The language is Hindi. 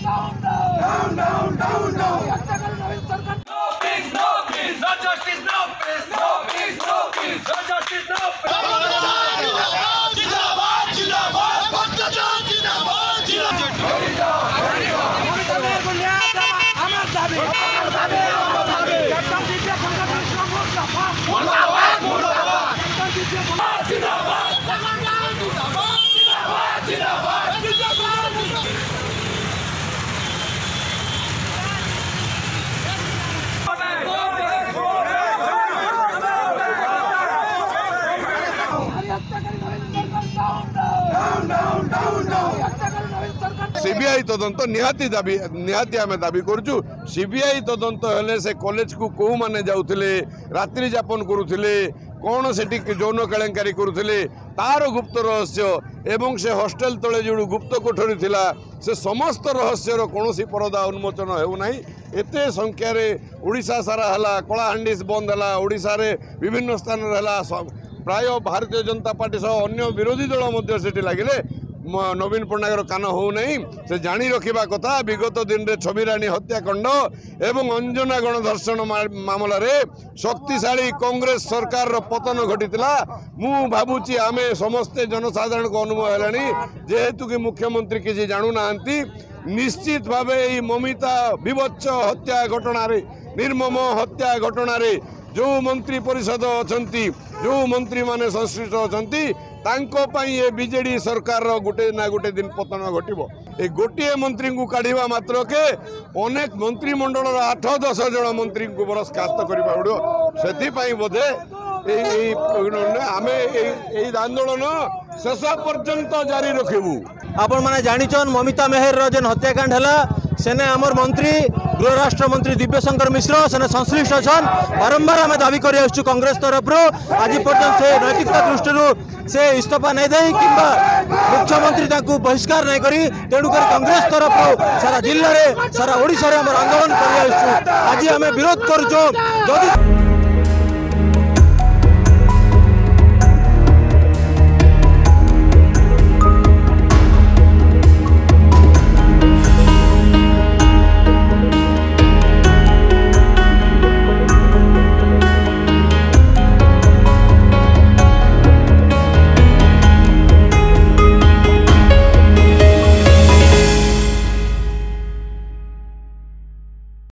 सीबीआई तदंत निहाती आम दाबी करुचु। सीबीआई तदंत हेले से कॉलेज को कौ माने जाउथिले, रात्रि यापन करुथिले, कौन सेठी यौन केलेंकारी करुथिले तार गुप्त रहस्य एवं से हॉस्टेल तले जो गुप्त कोठरी थिला से समस्त रहस्यर कौन परदा उन्मोचन होना। एते संख्यार ओडिशा सारा हला, कलाहांडी बंद है, ओडिशा रे विभिन्न स्थान प्राय भारतीय जनता पार्टी सह अन्य विरोधी दल से लगिले नवीन पट्टनायक कान हो नहीं से जानी रखा कथा। विगत दिन में छविराणी हत्याकांड एवं अंजना गणधर्षण मामला रे शक्तिशाली कांग्रेस सरकार पतन घटी मु भावुची आम समस्ते जनसाधारण को अनुभव है जेहेतु कि मुख्यमंत्री किसी जानू ना निश्चित भाव ममिता विभत्स हत्या घटना निर्मम हत्या घटना जो मंत्री परिषद अच्छी जो मंत्री माने संश्लिष्ट अच्छी ये बीजेडी सरकार गोटे ना गोटे दिन पतन घटो। ये गोटे मंत्री को काढ़ा मात्र के अनेक मंत्रिमंडल 8-10 जन मंत्री को बरखास्त करा से बोधे आम आंदोलन शेष पर्यंत जारी रखू। आपण मैंने जानिछन ममिता मेहर जेन हत्याकांड है सेने आमर मंत्री गृह राष्ट्र मंत्री दिव्यशंकर मिश्र सेने संश्लिष्ट छन। बारंबार आम दाबी कर कांग्रेस तरफ आज पर्यटन से नैतिकता दृष्टि से इस्तीफा नहीं दे कि मुख्यमंत्री बहिष्कार नहीं करी तेणुक कांग्रेस तरफ सारा जिले में सारा ओडिशा रे आंदोलन कर आज आम विरोध करुचु।